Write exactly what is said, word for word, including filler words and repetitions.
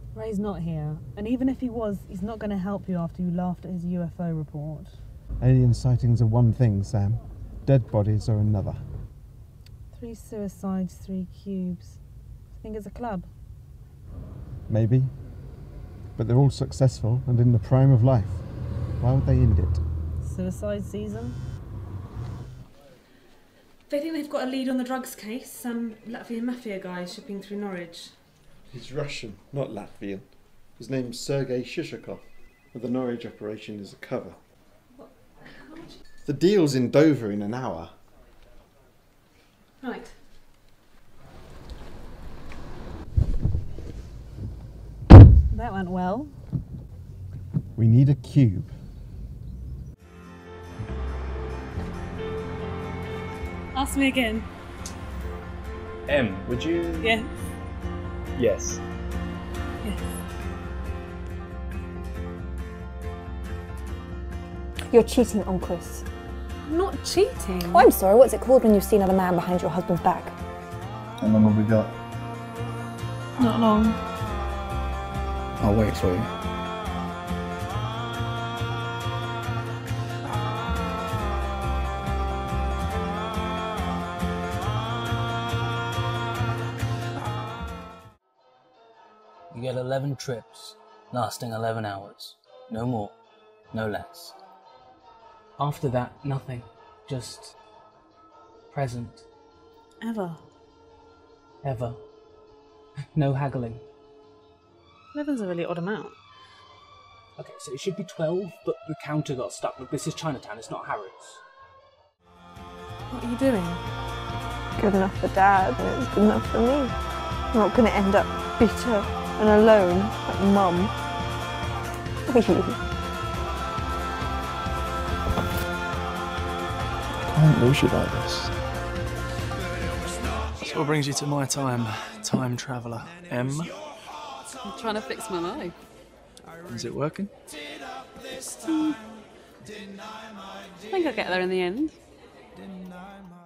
Ray's not here, and even if he was, he's not going to help you after you laughed at his U F O report. Alien sightings are one thing, Sam. Dead bodies are another. Three suicides, three cubes. I think it's a club. Maybe. But they're all successful and in the prime of life. Why would they end it? Suicide season? They think they've got a lead on the drugs case. Some Latvian mafia guy shipping through Norwich. He's Russian, not Latvian. His name's Sergei Shishakov, and the Norwich operation is a cover. What? How much? The deal's in Dover in an hour. Right. That went well. We need a cube. Ask me again. Em, would you... Yes. Yes. Yes. You're cheating on Chris. I'm not cheating. Oh, I'm sorry, what's it called when you see another man behind your husband's back? How long have we got? Not long. I'll wait for you. You get eleven trips, lasting eleven hours. No more, no less. After that, nothing. Just present. Ever. Ever. No haggling. Eleven's a really odd amount. Okay, so it should be twelve, but the counter got stuck. Look, this is Chinatown, it's not Harrods. What are you doing? Good enough for Dad, and it's good enough for me. I'm not going to end up bitter and alone like Mum. Are you? I can't lose you like this. So what brings you to my time, time traveller? Em? I'm trying to fix my life. Is it working? Mm. I think I'll get there in the end.